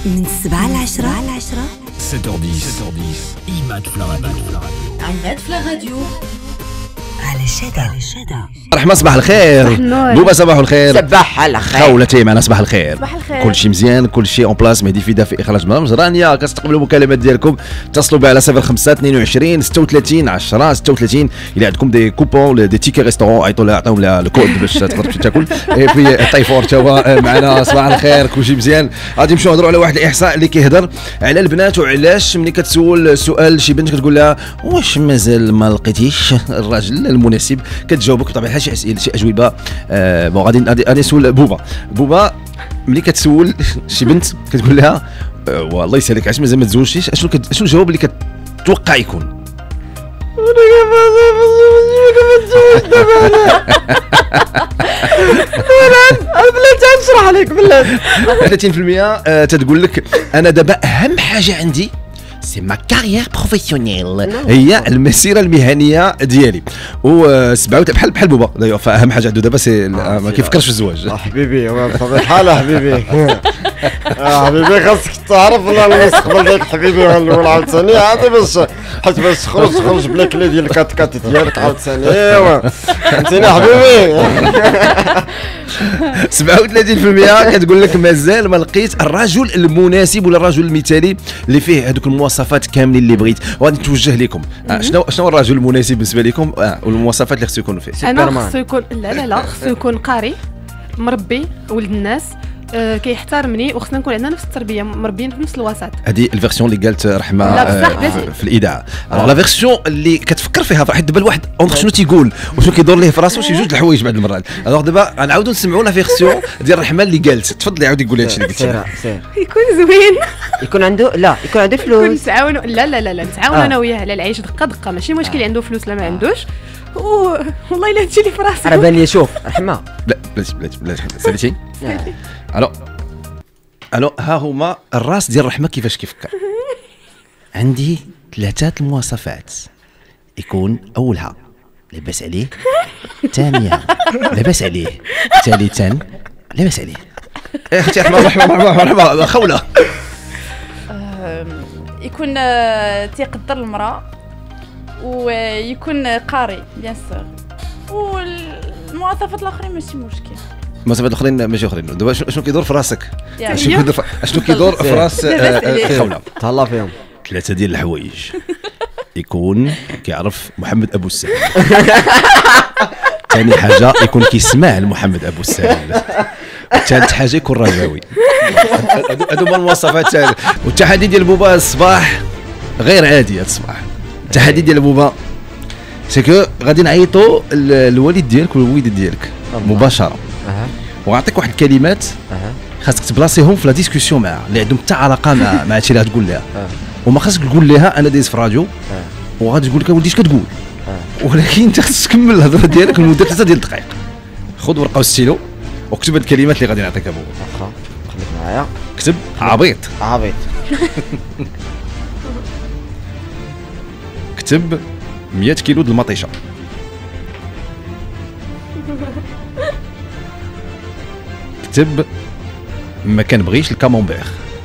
من 7 ل 10 7h10 عماد في الراديو. عماد في الراديو على شدا. رحمة صباح الخير. بوبا صباح الخير. صباح الخير. خولتي معنا صباح الخير. صباح الخير. كل شيء مزيان، كل شيء اون بلاس. مهدي فدا في اخراج برنامج رانيا. كتستقبلوا المكالمات ديالكم، اتصلوا بها على 05 22 36 10 36. الى عندكم دي كوبون دي تيكي ريستورون عطيهم لها الكود باش تقدر تاكل. في طيفور تا هو معنا. صباح الخير. كل شيء مزيان. غادي نمشيو نهضروا على واحد الاحصاء اللي كيهضر على البنات وعلاش ملي كتسول سؤال شي بنت كتقول لها واش مازال ما لقيتيش الراجل المناسب، كتجاوبك بطبيعه الحال شي اسئله شي اجوبه. بون غادي نسول بوبا ملي كتسول شي بنت كتقول لها والله يسالك علاش مازال ما تزوجتيش، شنو الجواب اللي كتوقع يكون؟ بلاتي نشرح لك بلاتي. 30% تتقول لك انا دابا اهم حاجه عندي سي ما كارير بروفيسيونيل، هي المسيره المهنيه ديالي. و7 بحال بوبا دايوغ، فاهم حاجه عنده دابا سي ما كيفكرش في الزواج. حبيبي بطبيعه الحال حبيبي. حبيبي خاصك تعرف المستقبل ديالك حبيبي. غنقول عاوتاني عادي باش تخرج بلا كلي ديال الكات ديالك عاوتاني. ايوا فهمتيني حبيبي. 37% كتقول لك مازال ما لقيت الرجل المناسب ولا الرجل المثالي اللي فيه هذوك المواصفات كاملين اللي بغيت. وغادي نتوجه لكم شنو الرجل المناسب بالنسبه لكم والمواصفات اللي خصو يكونوا فيه؟ انا خصو يكون لا خصو يكون قاري مربي ولد الناس، كيحترمني، وخصنا نكون عندنا نفس التربيه، مربيين في نفس الوسط. هذه الفيرسيون اللي قالت رحمه في الاذاعه. لا فيرسيون اللي كتفكر فيها حيت دابا الواحد شنو تيقول وشنو كيدور ليه في راسو شي جوج الحوايج بعض المرات. الوغ دابا غنعاودوا نسمعوا لا فيرسيون ديال رحمه اللي قالت. تفضلي عاودي قولي هادشي اللي قلتي. يكون زوين، يكون عنده فلوس، نتعاونوا لا نتعاونوا انا وياه على العيش دقه ماشي مشكل عنده فلوس لا ما عندوش. والله الا هادشي اللي في راسي. راه بان لي شوف رحمه بلاتي ساليتي. الو ها هما الراس ديال الرحمه كيفاش كيفكر. عندي 3 المواصفات. يكون اولها لاباس عليه، ثانيا لاباس عليه، ثالثا لاباس عليه. اختي رحمه خوله. يكون تيقدر المراه ويكون قاري بيان سور، والمواصفات الاخرين ماشي مشكل. المواصفات الاخرين ماشي اخرين. دابا شنو كيدور في راسك؟ شنو كيدور في راس خوله؟ تهلا فيهم 3 ديال الحوايج. يكون كيعرف محمد ابو السهل. ثاني حاجه يكون كيسمع لمحمد ابو السهل. ثالث حاجه يكون رجاوي. هادو هما المواصفات. والتحدي ديال بوبا الصباح غير عادي. هذا الصباح التحدي ديال بوبا سكو غادي نعيطوا الوالد ديالك والوالده ديالك مباشره، وغنعطيك واحد الكلمات خاصك تبلاصيهم في لا ديسكوسيون معها اللي عندهم حتى علاقه مع هادشي اللي غتقول لها. وما خاصك تقول لها انا دايز في راديو وغادي تقول لك ولدي اش كتقول، ولكن انت خاصك تكمل الهضره ديالك لمده 3 ديال الدقائق. خذ ورقه وستيلو وكتب هاد الكلمات اللي غادي نعطيك ابو. واخا خليك معايا. كتب عبيط. كتب 100 كيلو د المطيشه. كتب ما كنبغيش الكامونبير.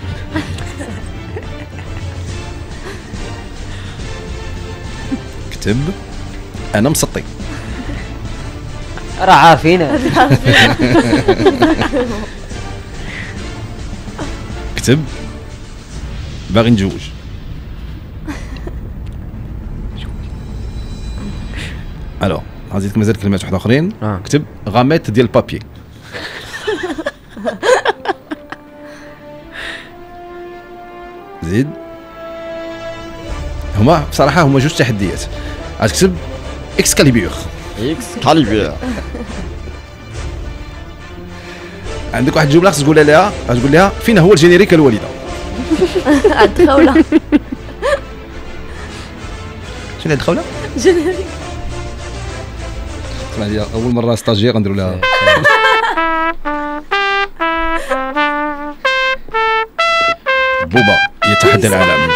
كتب انا مسطي. راه عارفين. كتب باغي نتزوج. الو عزيزك مازال كلمات واحد اخرين. كتب غاميت ديال البابي. زيد. هما بصراحه هما جوج تحديات. غتكتب اكسكاليبير. عندك واحد الجمله خصك تقولها لها، غتقول لها فين هو الجينيريك الوالده. عند خوله. شنو عند خوله؟ جينيريك. اسمع لي اول مره ستاجير غنديروا لها. بوبا يتحدى العالم.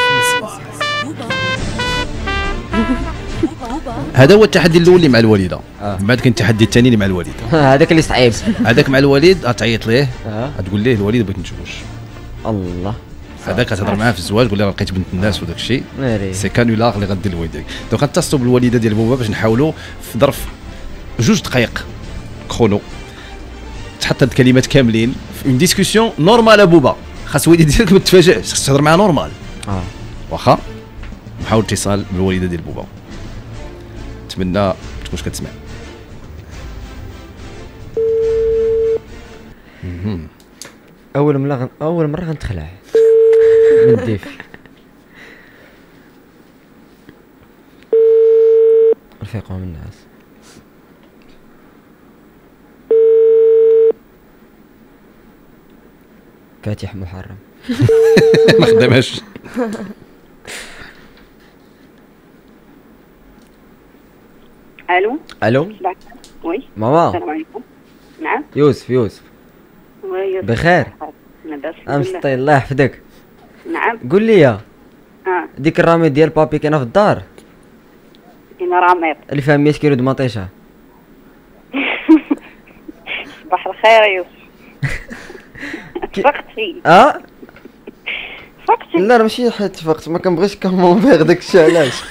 هذا هو التحدي الاول اللي مع الوالده. من بعد كاين التحدي الثاني اللي مع الوالد. هذاك اللي صعيب. هذاك مع الوالد غتعيط ليه، غتقول ليه الوالد بغيت نتزوج. الله هذاك كتهضر معاه في الزواج قول له لقيت بنت الناس وداك الشيء سي كانولاغ اللي غدير الوالد ديالك. دونك غنتصلوا بالوالده ديال بوبا باش نحاولوا في ظرف 2 دقائق كرونو تحط هاد الكلمات كاملين في اون ديسكوسيون نورمال. بوبا خاص الوالده ديالك ما تتفاجئش، خاص تهضر معاه نورمال. واخا نحاول اتصال بالوالده ديال بوبا، نتمنى تكونش كتسمع. اول مره غنتخلع من الضيف. رفيقهم الناس فاتح محرم ما خدامهاش. الو وي ماما. السلام عليكم. نعم يوسف بخير. مسطي الله يحفظك. نعم قول لي ديك الراميط ديال بابي كاينه في الدار؟ كاينه راميط اللي فيها 100 كيلو د مطيشه. صباح الخير يا يوسف. تفقتي فقتي؟ لا ماشي حيت تفقت، ما كنبغيش كامونفير داك الشيء. علاش؟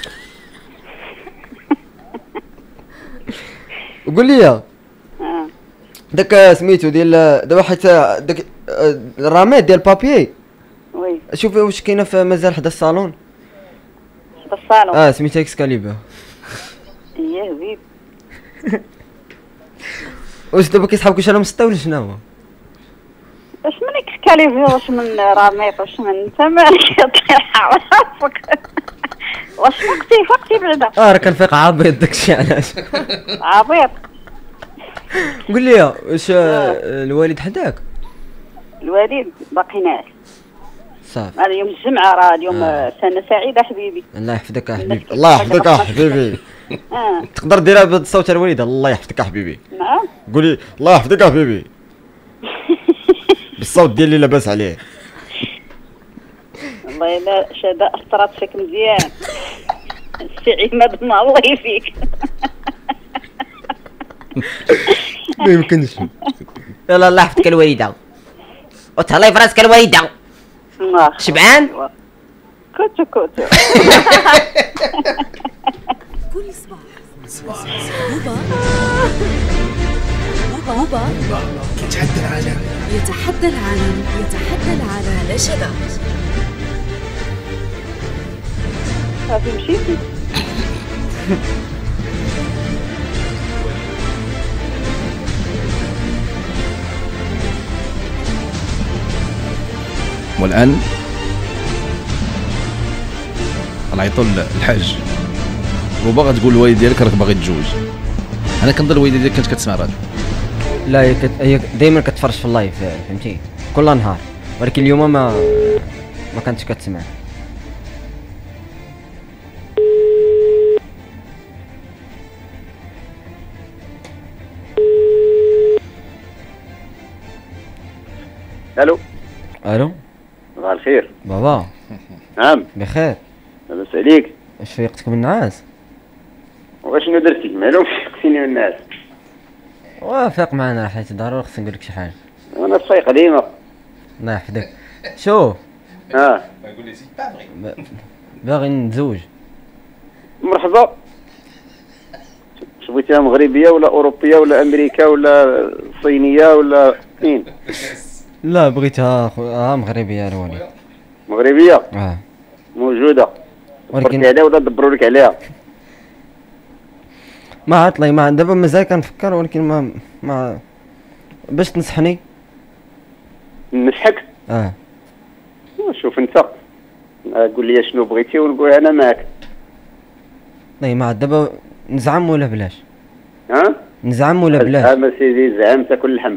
قول لي داك سميتو ديال دابا حيت داك الراميط ديال بابي وي شوفي واش كاينه في مازال حدا الصالون. حدا الصالون سميتها اكسكاليبر. اييه زيد. واش دابا كيسحبكوا شي مسطه ولا شنو؟ واش من اكسكاليبر واش من راميط واش من انت مالك طيح على راسك. واش فقتي بعدا؟ راه كنفيق عبيط داكشي. علاش عبيط؟ قول لي واش الوالد حداك؟ الوالد باقي ناعس صافي. هذا يوم الجمعة، راه اليوم سنة سعيدة حبيبي. الله يحفظك حبيبي. الله يحفظك حبيبي. تقدر ديرها بالصوت الوالده. الله يحفظك حبيبي. نعم قولي الله يحفظك حبيبي بالصوت ديالي لاباس عليه. والله الا شهادة اثرت فيك مزيان. السي عماد الله يفيك. ما يمكنش. يلا الله يحفظك الوالده وتهلاي في راسك الوالده. شبعان؟ كوتو كل صباح بوبا يتحدى العالم على شدا. صافي مشيتي. والان غنعيطوا للحاج. بوبا غتقول للوالد ديالك راك باغي تتزوج. انا كنظن الوالده ديالك كانت كتسمع راديو. لا هي دائما كتفرج في اللايف فهمتي كل نهار، ولكن اليوم ما كانتش كتسمع. الو صباح الخير بابا. نعم بخير. لاباس عليك؟ اش فيقتك من النعاس؟ واشنو درتي؟ معلوم فيقتيني من الناس. وافق معنا حيت ضروري خصني نقول لك شي حاجه. وانا فايق ديما. الله يحفظك. شوف قول لي سي باغي نتزوج. مرحبا. بغيتيها مغربيه ولا اوروبيه ولا امريكا ولا صينيه ولا فين؟ لا بغيتها مغربيه الوالد. مغربيه موجوده ولكن عليها ولا دبروا لك عليها؟ ما عطلي ما دابا مازال كنفكر، ولكن ما باش تنصحني. نصحك؟ شوف انت قول لي شنو بغيتي ونقول انا معك. طيب ما دابا نزعم ولا بلاش؟ نزعم ولا بلاش؟ زعم سيدي زعم تاكل اللحم.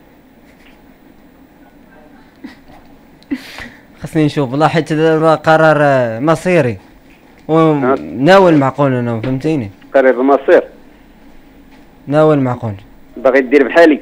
خصني نشوف والله حيت دابا قرار مصيري وناول معقول انا فهمتيني. قرار مصير ناول معقول. باغي دير بحالي؟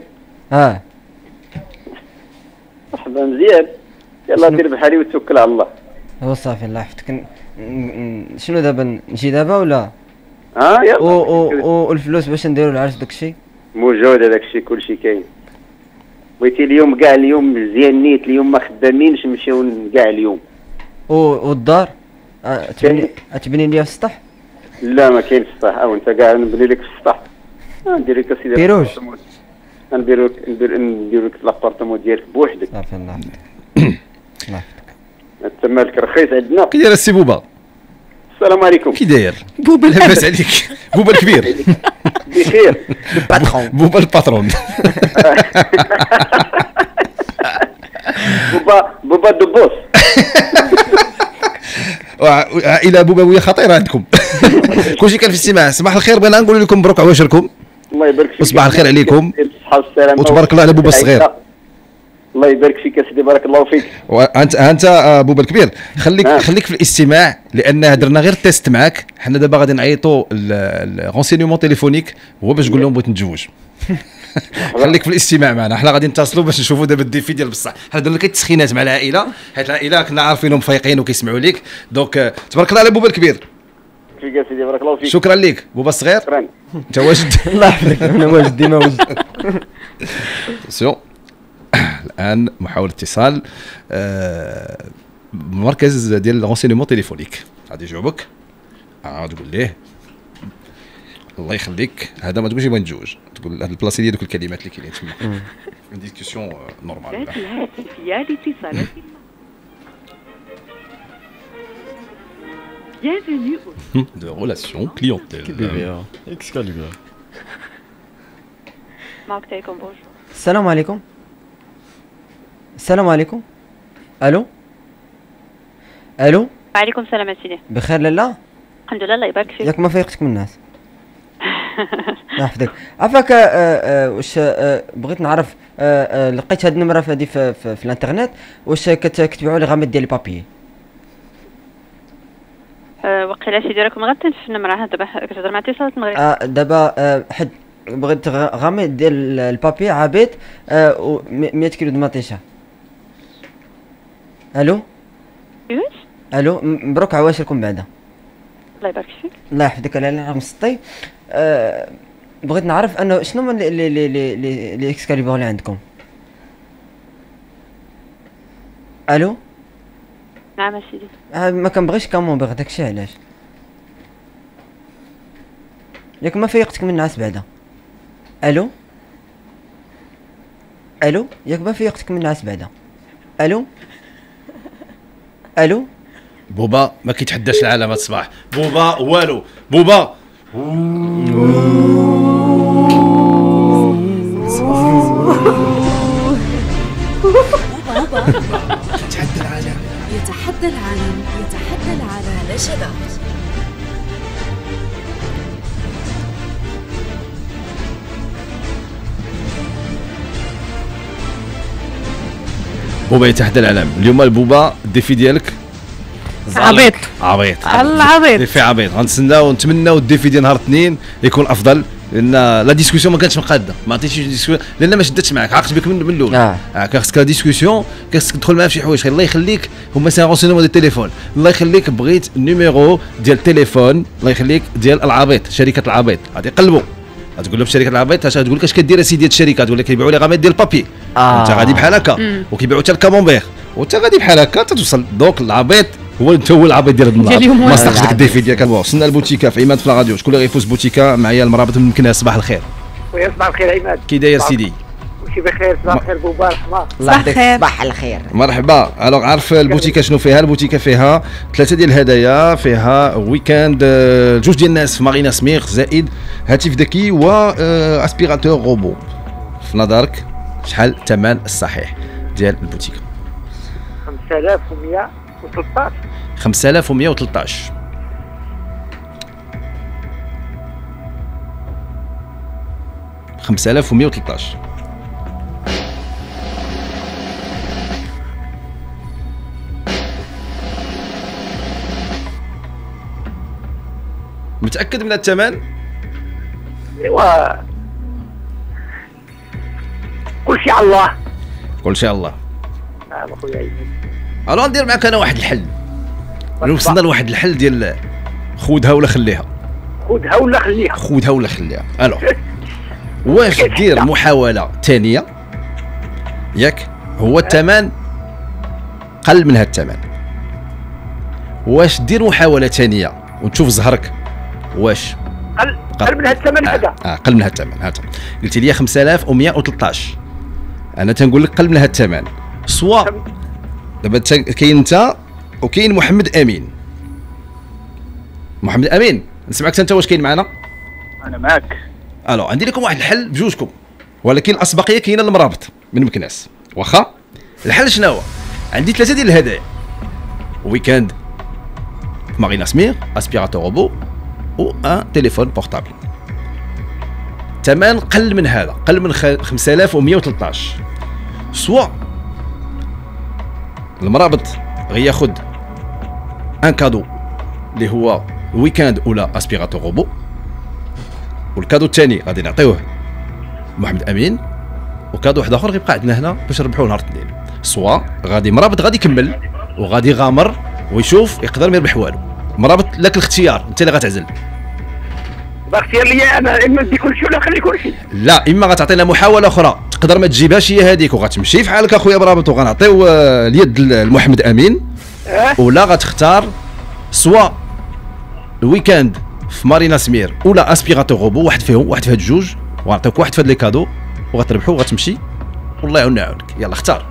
مرحبا مزيان. يلا دير بحالي وتوكل على الله. هو صافي الله يحفظك. شنو دابا نجي دابا ولا؟ يلا. والفلوس باش نديرو العرس داكشي؟ موجود هذاك الشيء كلشي كاين. بغيتي اليوم كاع اليوم مزيان نيت اليوم ما خدامينش نمشيو كاع اليوم. والدار تبني ليها في السطح؟ لا ما كاينش السطح، او انت كاع نبني لك في السطح. ندير لك اسيدي بيروج. ندير لك لابارتمون ديالك بوحدك. صافي الله يحفظك. انت مالك رخيص عندنا. كي داير السي بوبا؟ السلام عليكم. كي داير؟ بوبا لاباس عليك؟ بوبا الكبير. بخير. بوبا الباترون. بوبا دوبوس. عائله بوبويه خطيره عندكم. كلشي كان في الاستماع. صباح الخير، بغينا نقول لكم مبروك عواشركم. الله يبارك فيك. وصباح الخير عليكم. بالصحه والسلامه. وتبارك الله على بوبا الصغير. الله يبارك فيك يا سيدي، بارك الله فيك. انت بوبا الكبير، خليك في الاستماع، لان درنا غير تيست معاك. حنا دابا غادي نعيطوا الرونسينيومون تيليفونيك هو باش تقول لهم بغيت نتزوج. خليك في الاستماع معنا، حنا غادي نتصلوا باش نشوفوا دابا الديفي ديال بصح. حنا درنا لك التسخينات مع العائله، حيت العائله كنا عارفينهم فايقين وكيسمعوا ليك. دونك تبارك الله على بوبا الكبير. فيك يا سيدي، بارك الله فيك. شكرا لك بوبا الصغير. شكرا. انت واجد. الله يحفظك. انا واجد ديما واجد. الان محاولة اتصال مركز ديال الرونسينيمون تيليفونيك. غادي يجاوبك تقول ليه الله يخليك هذا ما تقولش بغيت نتزوج، تقول هاد البلاصه ديال دوك الكلمات اللي كاينين تما. ديسكسيون نورمال. الهاتفية لاتصالات Bienvenue de relation clientèle. معك تيكم بونجور. السلام عليكم. السلام عليكم. الو الو. وعليكم السلام يا سيدي. بخير لاله؟ الحمد لله، الله يبارك فيك. ياك ما فيقتك من الناس. الله يحفظك. عفاك واش بغيت نعرف لقيت هاد النمره هادي في الانترنت، واش كتبيعوا لي غاميط ديال البابي؟ وقيلا سيدي راكم غير في النمره دابا كتهضر مع اتصالات المغرب. دابا حد بغيت غاميط ديال البابي عبيط 100 كيلو د مطيشه. الو واش؟ الو مبروك عواشركم بعدا. الله يبارك فيك. الله يحفظك على رقم 60. بغيت نعرف انه شنو هما لي اكسكاليبور اللي عندكم. الو. نعم سيدي. ما كنبغيش كامونبيغ داكشي علاش. ياك ما فيقتك من الناس بعدا. الو الو. ياك ما فيقتك من الناس بعدا. الو الو. بوبا ما كيتحداش العالم هاد الصباح. بوبا والو. بوبا يتحدى العالم. يتحدى العالم. يتحدى العالم لا شباب. بوبا يتحدى العالم. اليوم البوبا الديفي ديالك عبيط. عبيط. ديفي عبيط. غنتسناو ونتمناو الديفي ديال نهار الاثنين يكون افضل، لان لا ديسكسيون ما كانتش مقاده، ما عطيتيش ديسكسيون لان ما شدتش معاك، عاقت بك من الاول. خاصك ديسكسيون، خاصك تدخل معاه في شي حوايج. الله يخليك هما سي رونسينيمون ديال التليفون. الله يخليك بغيت النيميرو ديال التليفون، الله يخليك ديال العبيط، شركه العبيط. غادي يقلبوا، غتقول لهم شركه العبيط اش غتقول لك اش كدير اسيدي هاد الشركه، تقول لك كيبيعوا لي غاميط ديال البابي. انت غادي بحال هكا، وكيبيعوا حتى الكامونبير، وانت غادي بحال هكا توصل. دوك العبيط انت هو العبيط ديال النهار، ما صدقش داك الديفي ديالك. وصلنا البوتيكا في عماد في الراديو. شكون اللي غيفوز بوتيكا؟ معايا المرابط من مكناس. صباح الخير. خويا صباح الخير عماد. كي داير سيدي؟ وشي بخير. صباح الخير بوبا الحمار. صباح الخير. صباح الخير. مرحبا. الوغ عارف البوتيكا شنو فيها؟ البوتيكا فيها 3 ديال الهدايا، فيها ويكاند 2 ديال الناس في مارينا سميخ، زائد هاتف ذكي و اسبيراتور روبو. في نظرك شحال الثمن الصحيح ديال البوتيكا؟ 5113. 5113. 5113. متأكد من الثمن؟ ايوا كل شيء على الله. كل شيء على الله. نعم اخويا عماد. الو ندير معك انا واحد الحل. وصلنا لواحد الحل ديال خذها ولا خليها. خذها ولا خليها. خذها ولا خليها. الو واش دير محاولة ثانية ياك هو الثمن قل من هذا الثمن. واش دير محاوله ثانيه وتشوف زهرك واش قل من هذا الثمن هذا؟ قل من هذا الثمن. هذا قلتي لي 5113، انا تنقول لك قل من هذا الثمن. سوا دابا كاين انت وكاين محمد امين. محمد امين نسمعك انت، واش كاين معنا؟ انا معك. الو عندي لكم واحد الحل بجوجكم، ولكن الاسبقيه كاينه المرابط من مكناس. واخا الحل شنو هو؟ عندي 3 ديال الهدايا: ويكاند في مارينا سمير، اسبيراتور روبو، و ان تليفون بورتابل. ثمن قل من هذا، قل من 5113. سوا المرابط غياخذ ان كادو اللي هو ويكاند ولا اسبيراتور روبو، والكادو الثاني غادي نعطيوه محمد امين، وكادو واحد اخر غيبقى عندنا هنا باش نربحوا نهار الاثنين. سوا غادي مرابط غادي يكمل وغادي يغامر ويشوف يقدر ما يربح والو. مرابط لك الاختيار، انت اللي غتعزل. اختيار ليا انا، اما ندي كلشي ولا نخلي كلشي. لا، اما غتعطينا محاوله اخرى تقدر ما تجيبهاش هي هذيك وغتمشي في حالك اخويا مرابط وغنعطيو اليد لمحمد امين، ولا غتختار سوا الويكاند في مارينا سمير ولا اسبيراتور روبو، واحد فيهم، واحد في هاد الجوج، وغنعطيوك واحد في هاد لي كادو وغتربحوا وغتمشي والله يعاوننا يعاونك. يلا اختار.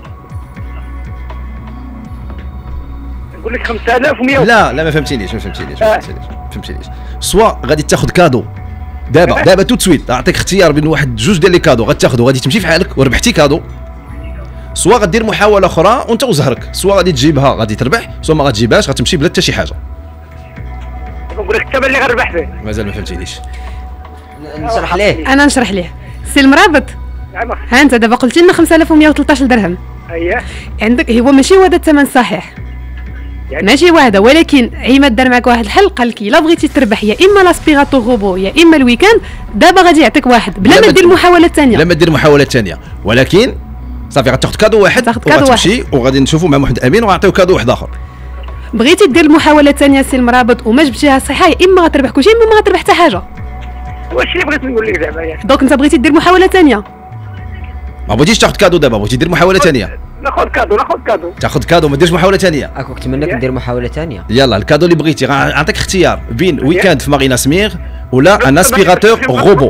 نقول لك 5100. لا ما فهمتينيش. فهمتينيش. سوا غادي تاخذ كادو دابا تو سويت، نعطيك اختيار بين واحد جوج ديال لي كادو غتاخذ وغادي تمشي في حالك وربحتي كادو، سوا غدير محاوله اخرى وانت وزهرك، سوا غادي تجيبها غادي تربح، سوا ما غتجيبهاش غتمشي بلا حتى شي حاجه. نقول لك الثمن اللي غنربح فيه. مازال ما فهمتينيش. نشرح ليه. انا نشرح ليه. سي المرابط، ها انت دابا قلتي لنا 5113 درهم. اييه عندك هو ماشي هو هذا الثمن صحيح، ماشي واحده، ولكن عماد دار معك واحد الحل، قال لك الا بغيتي تربح يا اما لاسبيراتور روبو يا اما الويكاند، دابا غادي يعطيك واحد بلا ما دير محاوله ثانيه. بلا ما دير محاوله ثانيه، ولكن صافي غتاخذ كادو واحد وغتمشي وغادي نشوفوا مع محمد امين وغنعطيو كادو واحد اخر. بغيتي دير المحاوله الثانيه سي المرابط وما جبتيها صحيحه، يا اما غتربح كلشي يا اما ما غتربح حتى حاجه. واش اللي بغيت نقول لك زعما ياك؟ دونك انت بغيتي دير محاوله ثانيه، ما بغيتيش تاخذ كادو دابا، بغيتي دير محاوله ثانيه. ناخذ كادو. تاخذ كادو ما ديرش محاوله ثانيه. اكو كنتمناك دير محاوله ثانيه. يلا الكادو اللي بغيتي غنعطيك اختيار بين ويكاند في مارينا سمير ولا ان اسبيراتور روبو.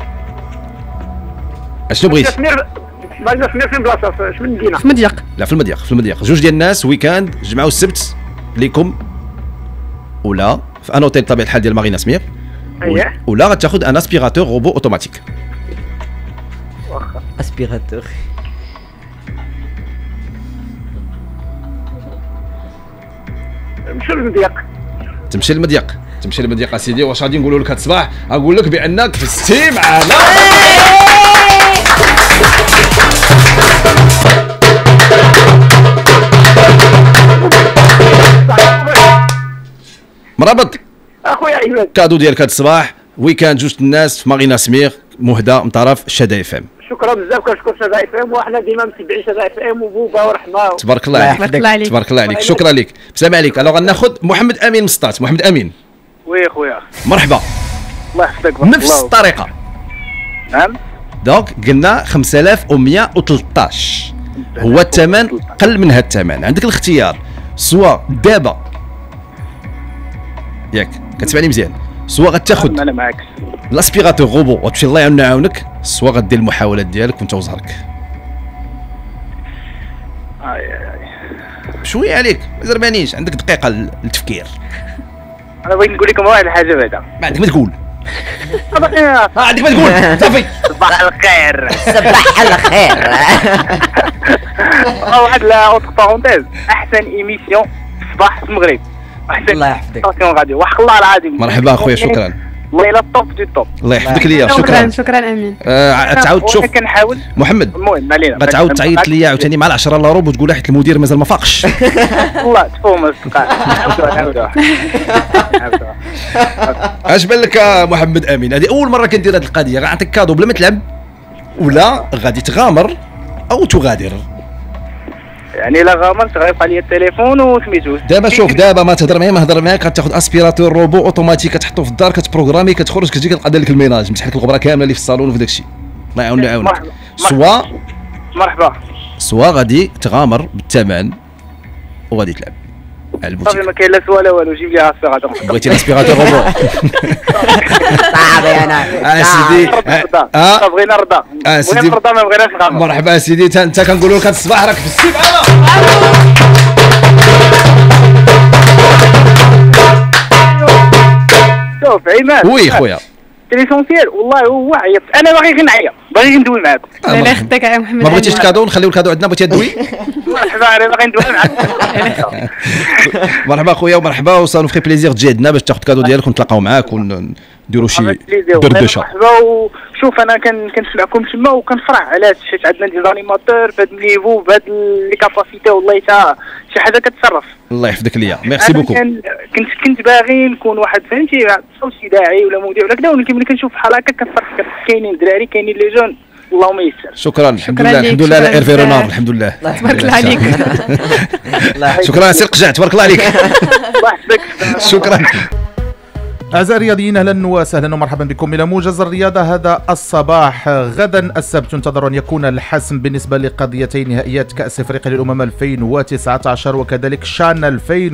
اشنو بغيتي؟ مارينا سمير فين بلاصه؟ شنو المدينه؟ في مضيق. لا في المضيق. جوج ديال الناس ويكاند جمعوا السبت ليكم، ولا في ان اوتيل بطبيعه الحال ديال مارينا سمير، ولا غتاخذ ان اسبيراتور روبو اوتوماتيك. اسبيراتور تمشي للمضيق اسيدي. واش غادي نقولوا لك هذا الصباح؟ اقول لك بانك فزتي معنا. مرابط اخويا عماد، كادو ديالك هذا الصباح ويكاند جوج الناس في مارينا سمير، مهدى من طرف شدا اف ام. شكرا بزاف، كنشكر شدا اف ام، وحنا ديما متبعين شدا اف ام وبوبا ورحمه. تبارك الله عليك. شكرا لك، بسلام عليك. الو غناخذ محمد امين مسطات. محمد امين. وي خويا مرحبا. الله يحفظك. نفس الطريقه. نعم. دونك قلنا 5113 هو الثمن، قل من هذا الثمن. عندك الاختيار سوا دابا ياك كتسمعني مزيان، سوا غتاخذ انا معاك لاسبيراتور روبو وتمشي الله يعاوننا يعاونك، سوا غدير المحاولات ديالك وانت وزهرك. شويه عليك ما زربانيش، عندك دقيقه للتفكير. انا بغيت نقول لكم واحد الحاجه بعدا. ما عندك ما تقول. عندك ما تقول صافي. صباح الخير. صباح الخير. واحد لا اوتر بارونتيز، احسن ايميسيون صباح في المغرب. الله يحفظك. غادي وحق الله العظيم. مرحبا اخويا، شكرا. والله الا الطوب دو الطوب. الله يحفظك ليا، شكرا امين. تعاود تشوف كنحاول محمد، المهم علينا غتعاود تعيط ليا عاوتاني مع 10 لاروب وتقول حيت المدير مازال ما فاقش. والله تفهم الصقاع. اش بان لك محمد امين؟ هذه اول مره كندير هذه القضيه، غنعطيك كادو بلا ما تلعب ولا غادي تغامر او تغادر. يعني لا غامرت غيبقى لي التليفون وسميتو. دابا شوف، دابا ما تهضر معايا ما هضر معاك، غتاخذ اسبيراتور روبو اوتوماتيك كتحطو في الدار، كتبروغرامي، كتخرج كتجي كتقاد لك الميناج، مسح لك الغبره كامله اللي في الصالون وفي داك الشيء. الله يعاون يعاونك. سوا مرحبا سوا غادي تغامر بالثمن وغادي تلعب على صافي البوتيك. ما كاين لا سؤال والو، جيب لي اسبيراتور. بغيتي الاسبيراتور روبو؟ صعب انا سيدي بغينا نرضى، سيدي نرضى، ما بغيناش نغامر. مرحبا سيدي، انت كنقولوا لك هذا الصباح راك في السبعه. شوف عماد، وي خويا ليسونسيال والله هو عيط، انا باغي غير نعيط، باغي غير ندوي معاكم. لا يخدك يا محمد. ما بغيتيش الكادو؟ نخليو الكادو عندنا، بغيتي تدوي؟ مرحبا، انا باغي ندوي معاكم. مرحبا خويا ومرحبا، وصافي فري بليزير تجي عندنا باش تاخذ الكادو ديالك ونتلاقاو معاك ونديرو شي دردشه. مرحبا، وشوف انا كنسمعكم تما وكنفرح، علاش؟ حيت عندنا دي زانيماتور بهذا النيفو بهذا لي كاباسيتي، والله حتى شي حاجه كتشرف. الله يحفظك ليا، ميرسي بوكو. كنت باغي نكون واحد فهمتي صوتي داعي ولا مذيع ولا كذا، ولكن ملي كنشوف بحال هكا كنفرح، كاينين دراري كاينين لي جون، اللهم يسر. شكرا، الحمد لله على ايرفي رونار، الحمد لله. تبارك الله عليك. شكرا سي القجع، تبارك الله عليك. الله يحفظك. شكرا. أعزائي الرياضيين، أهلا وسهلا ومرحبا بكم إلى موجز الرياضة هذا الصباح. غدا السبت ينتظر أن يكون الحسم بالنسبة لقضيتي نهائيات كأس إفريقيا للأمم 2019 وكذلك شان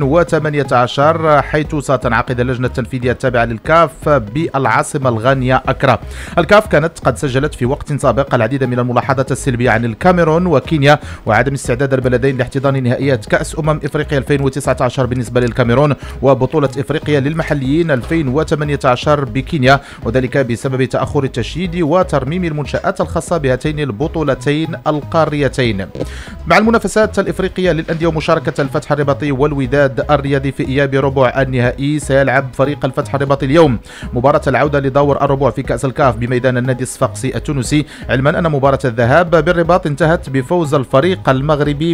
2018، حيث ستنعقد اللجنة التنفيذية التابعة للكاف بالعاصمة الغانية أكرا. الكاف كانت قد سجلت في وقت سابق العديد من الملاحظات السلبية عن الكاميرون وكينيا وعدم استعداد البلدين لاحتضان نهائيات كأس إفريقيا 2019 بالنسبة للكاميرون وبطولة إفريقيا للمحليين 2018 بكينيا، وذلك بسبب تأخر التشييد وترميم المنشآت الخاصة بهاتين البطولتين القاريتين. مع المنافسات الإفريقية للأندية ومشاركة الفتح الرباطي والوداد الرياضي في إياب ربع النهائي، سيلعب فريق الفتح الرباطي اليوم مباراة العودة لدور الربع في كأس الكاف بميدان النادي الصفاقسي التونسي، علما أن مباراة الذهاب بالرباط انتهت بفوز الفريق المغربي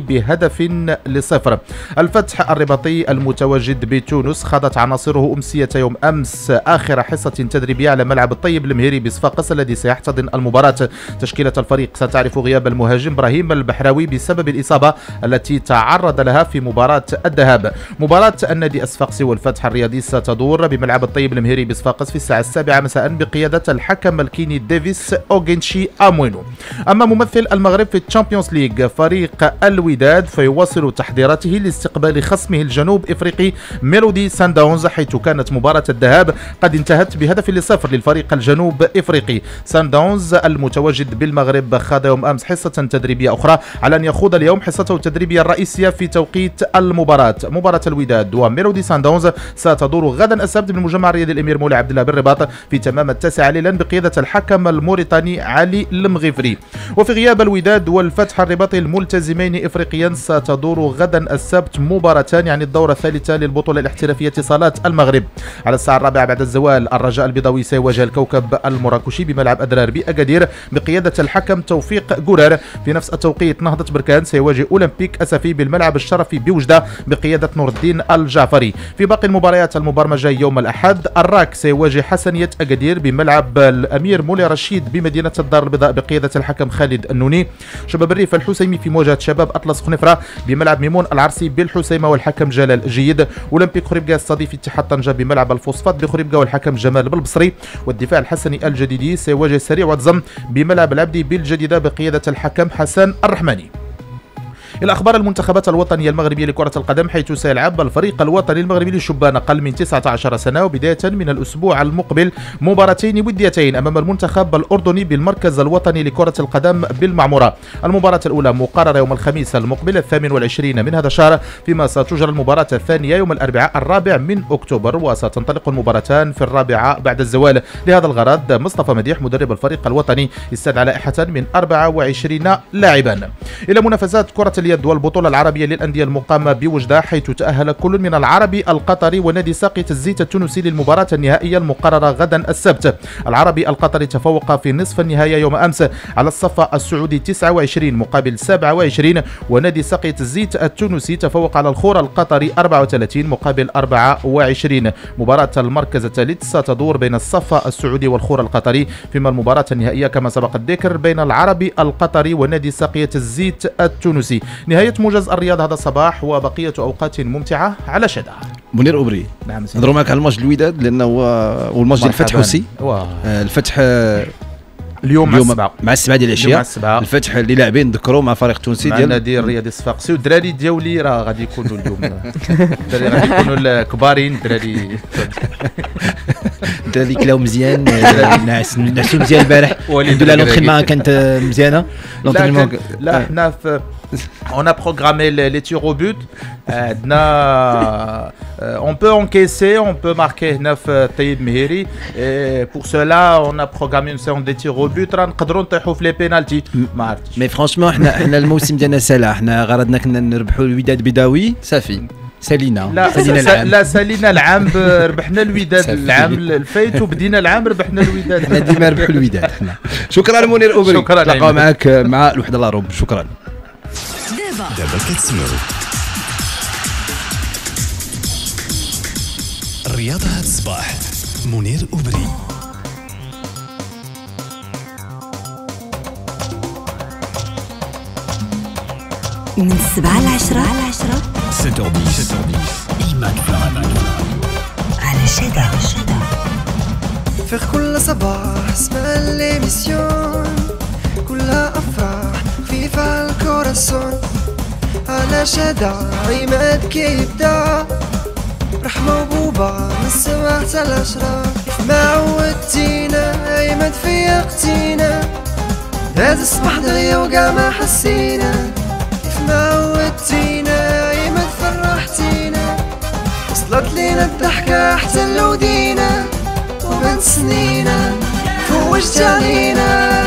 ب1-0. الفتح الرباطي المتواجد بتونس خاضت عناصره أمسية يوم أمس آخر حصة تدريبية على ملعب الطيب المهيري بصفاقس الذي سيحتضن المباراة. تشكيلة الفريق ستعرف غياب المهاجم إبراهيم البحراوي بسبب الإصابة التي تعرض لها في مباراة الذهاب. مباراة النادي الصفاقسي والفتح الرياضي ستدور بملعب الطيب المهيري بصفاقس في الساعة 7 مساء بقيادة الحكم الكيني ديفيس أوغينشي أموينو. أما ممثل المغرب في الشامبيونز ليج فريق الوداد فيواصل تحضيراته لاستقبال خصمه الجنوب إفريقي ميلودي سانداونز، حيث كانت مباراة الذهاب قد انتهت ب1-0 للفريق الجنوب إفريقي. سانداونز المتواجد بالمغرب خاض يوم أمس حصة تدريبية أخرى على أن يخوض اليوم حصته التدريبية الرئيسية في توقيت المباراة. مباراة الوداد وميلودي سانداونز ستدور غدا السبت بالمجمع الرياضي الأمير مولاي عبد الله بالرباط في تمام 9 ليلا بقيادة الحكم الموريتاني علي المغفري. وفي غياب الوداد والفتح الرباطي الملتزمين إفريقيا ستدور غدا السبت مباراتان عن الدورة الثالثة للبطولة الاحترافية اتصالات المغرب. على الساعة 4 بعد الزوال الرجاء البيضاوي سيواجه الكوكب المراكشي بملعب أدرار بأكادير بقيادة الحكم توفيق قرار. في نفس التوقيت نهضة بركان سيواجه أولمبيك أسفي بالملعب الشرفي بوجدة بقيادة نور الدين الجعفري. في باقي المباريات المبرمجة يوم الأحد الراك سيواجه حسنية أكادير بملعب الأمير مولاي رشيد بمدينة الدار البيضاء بقيادة الحكم خالد النوني. شباب الريف الحسيمي في مواجهة شباب أطلس خنفرة بملعب ميمون العرسي بالحسيمة والحكم جلال جيد. أولمبيك خريبكا يستضيف اتحاد طنجة بملعب الفوسفات بخريبكا والحكم جمال بالبصري. والدفاع الحسني الجديدي سيواجه سريع وتزم بملعب العبدي بالجديدة بقيادة الحكم حسن الرحماني. إلى أخبار المنتخبات الوطنية المغربية لكرة القدم، حيث سيلعب الفريق الوطني المغربي للشبان أقل من 19 سنة وبداية من الأسبوع المقبل مباراتين وديتين أمام المنتخب الأردني بالمركز الوطني لكرة القدم بالمعمورة. المباراة الأولى مقررة يوم الخميس المقبل 28 من هذا الشهر، فيما ستجرى المباراة الثانية يوم الأربعاء 4 من أكتوبر، وستنطلق المباراتان في الرابعة بعد الزوال. لهذا الغرض مصطفى مديح مدرب الفريق الوطني استدعى لائحة من 24 لاعبا. إلى منافسات كرة اليد والبطولة العربية للأندية المقامة بوجدة، حيث تأهل كل من العربي القطري ونادي ساقية الزيت التونسي للمباراة النهائية المقررة غدا السبت. العربي القطري تفوق في نصف النهاية يوم أمس على الصفا السعودي 29 مقابل 27، ونادي ساقية الزيت التونسي تفوق على الخور القطري 34 مقابل 24. مباراة المركز الثالث ستدور بين الصفا السعودي والخور القطري، فيما المباراة النهائية كما سبق الذكر بين العربي القطري ونادي ساقية الزيت التونسي. نهاية موجز الرياض هذا الصباح وبقية أوقات ممتعة على شدة. منير أوبري، نعم نهضروا معك على الماتش الوداد لأنه والماتش ديال الفتح وسي. الفتح اليوم مع 7 ديال العشيه الفتح اللي لاعبين نذكروا مع فريق تونسي ديال النادي الرياضي الصفاقسي. والدراري ديالي راه غادي يكونوا اليوم الدراري غادي يكونوا الكبارين الدراري كلاو مزيان نعسوا مزيان البارح الحمد لله. لونطرينمون كانت مزيانه. لا حنا on a programmé les tirs au but. On peut encaisser, on peut marquer 9 طيب مهيري. Pour cela on a programmé une séance de tirs au but. راه نقدروا نطيحوا في لي بينالتي ما عرفتش. مي فرانشمون حنا الموسم ديالنا سالا، حنا غرضنا كنا نربحوا الوداد بداوي صافي سالينا. لا سالينا العام ربحنا الوداد العام الفايت وبدينا العام ربحنا الوداد. حنا ديما نربحوا الوداد حنا. شكرا منير اوبري، نتلاقاو معاك مع الوحده لا روب. شكرا. دابا كتسمعوا الرياضة هاد الصباح منير أوبري. من 7 ل 10 7h10 إيمان فلان على شدا. في كل صباح اسمع ليميسيون كلها أفراح خفيفة الكوراسون على شدا. عماد كيبدا رحمة وبوبا من 7 حتى ل 10. كيف ما عودتينا عماد فيقتينا هذا الصباح دغيا وكاع ما حسينا. كيف ما عودتينا عماد فرحتينا وصلت لينا الضحكة حتى لودينا وبنت سنينا فوجت علينا.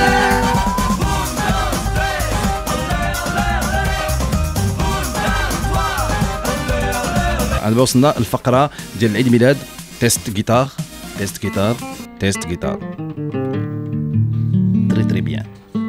دابا وصلنا الفقره ديال العيد ميلاد. تيست جيتار تيست جيتار تيست جيتار. تري بيان.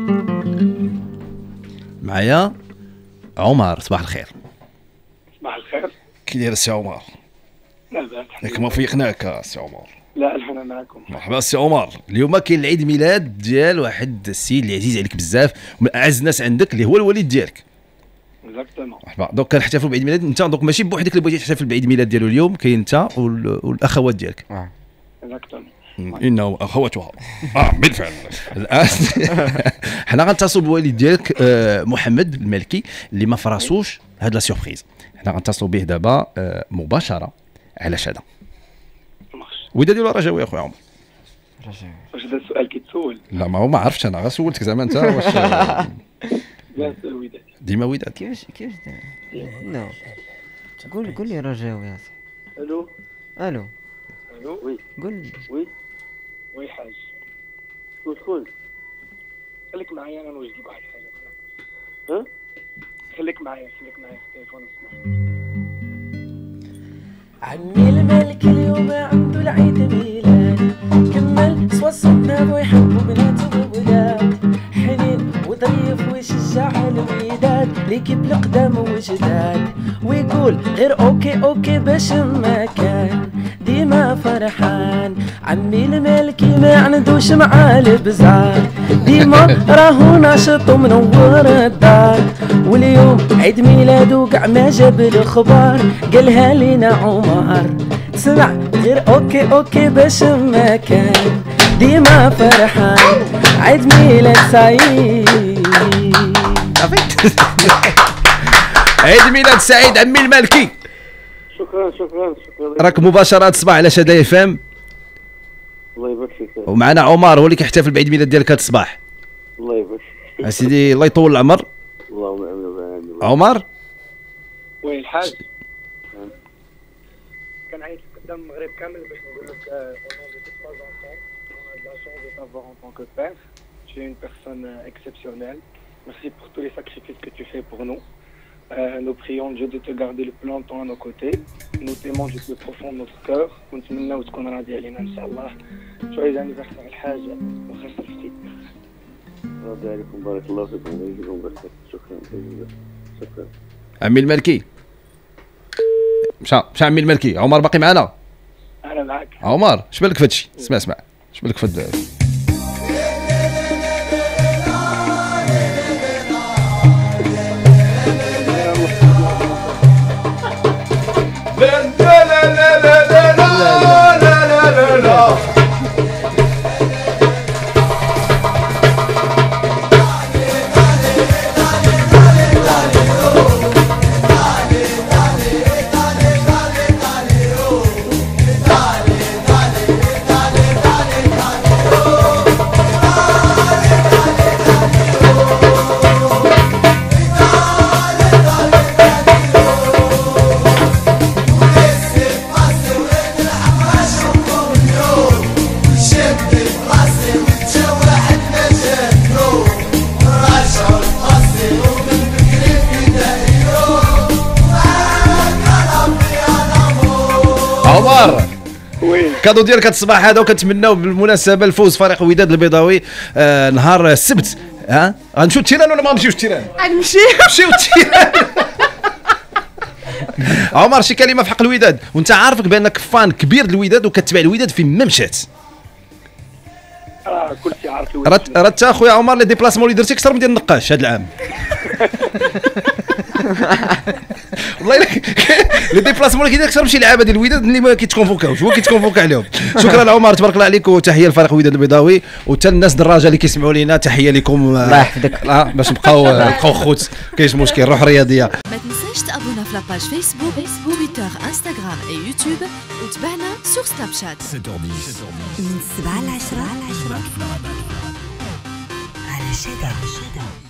معايا عمر. صباح الخير. صباح الخير. كي داير السي عمر؟ لاباس ياك ما فيقناك السي عمر؟ لا الحنا معكم. مرحبا السي عمر. اليوم كاين العيد ميلاد ديال واحد السيد اللي عزيز عليك بزاف ومن اعز الناس عندك اللي هو الوالد ديالك. اكزاكتومون. مرحبا. دونك كنحتفلوا بعيد ميلاد انت، دونك ماشي بوحدك اللي بغيتي تحتفل بعيد ميلاد ديالو اليوم، كاين انت والاخوات ديالك. اكزاكتومون. انه اخواتها بالفعل. الان حنا غنتصلوا بالوالد ديالك محمد المالكي اللي ما فراسوش هاد لا سيربريز. حنا غنتصلوا به دابا مباشره على شدا. وداد ديالو رجاوي اخويا عمر. رجاوي. واش هذا السؤال كيتسول؟ لا ما هو ما عرفتش انا، غير سولتك زعما انت واش لا وداد ديما وداد. كيفاش نو قول لي رجاوي يا سي. الو الو وي قول وي حاج. شكون خليك معايا انا نوجد لك واحد الحاجه. ها خليك معايا في التليفون. عمي الملك اليوم عنده العيد ميلاد، كمل 69 ويحبوا بناته وولاد، حنين وظريف ويشجع الوداد ليكيب القدام وجداد، ويقول غير اوكي باش ما كان ديما فرحان. عمي الملكي ما عندوش معاه البزار، ديما راهو ناشط ومنور الدار، واليوم عيد ميلادو كاع ما جاب الاخبار قالها لينا عمر. تسمع غير اوكي باش ما كان ديما فرحان. عيد ميلاد سعيد. عيد ميلاد سعيد عمي المالكي. شكرا. راك مباشرة الصباح على شدا اف ام. الله يبارك فيك. ومعنا عمر هو اللي كيحتفل بعيد ميلاد ديالك هاد الصباح. الله يبارك فيك اسيدي الله يطول العمر. اللهم امين. عمر وين الحاج؟ كنعيط قدام المغرب كامل باش نقول لك اون دو تروا زونفون اون لا شونس دو تافوار ان طون كو بير. Tu es une personne exceptionnelle. Merci pour tous les sacrifices que tu fais pour nous. Nous prions Dieu de te garder le plus longtemps à nos côtés. Nous t'aimons du plus profond de notre cœur. ونتمناو تكون راضي علينا ان شاء الله. Joyeux anniversaire الحاج وخير صحتك. راضي عليكم بارك الله فيكم ويجزيكم بالخير. شكرا. عمي المالكي. مشى عمي المالكي. عمر باقي معنا؟ انا معاك. عمر اش بالك في هادشي؟ اسمع اش بالك في هاد عمر وي كادو ديالك هذا الصباح هذا، وكنتمناو بالمناسبه الفوز فريق الوداد البيضاوي نهار السبت. غنمشيو التيران ولا ما نمشيوش التيران؟ غنمشيو التيران. عمر شي كلمه في حق الوداد، وانت عارفك بانك فان كبير للوداد وكتبع الوداد فين ما مشات. كل شيء عارف الوداد. راه انت اخويا عمر لي ديبلاسمون اللي درتي اكثر من ديال النقاش هذا العام. والله لي ديبلاسمون اللي كيدير اكثر من شي لعابه ديال الوداد اللي ما كيتكونفوكاوش، هو كيتكونفوكا عليهم. شكرا عمر، تبارك الله عليك، وتحيه لفريق الوداد البيضاوي، وحتى الناس الدراجه اللي كيسمعوا لينا تحيه لكم. الله يحفظك. باش نبقاو خوت، كاينش مشكل، روح رياضيه. ما تنساش تابونا في لاباج فيسبوك، تويتر، انستغرام اي يوتيوب، وتبعنا سور سناب شات. 7h10 من 7 ل 10 على شادة.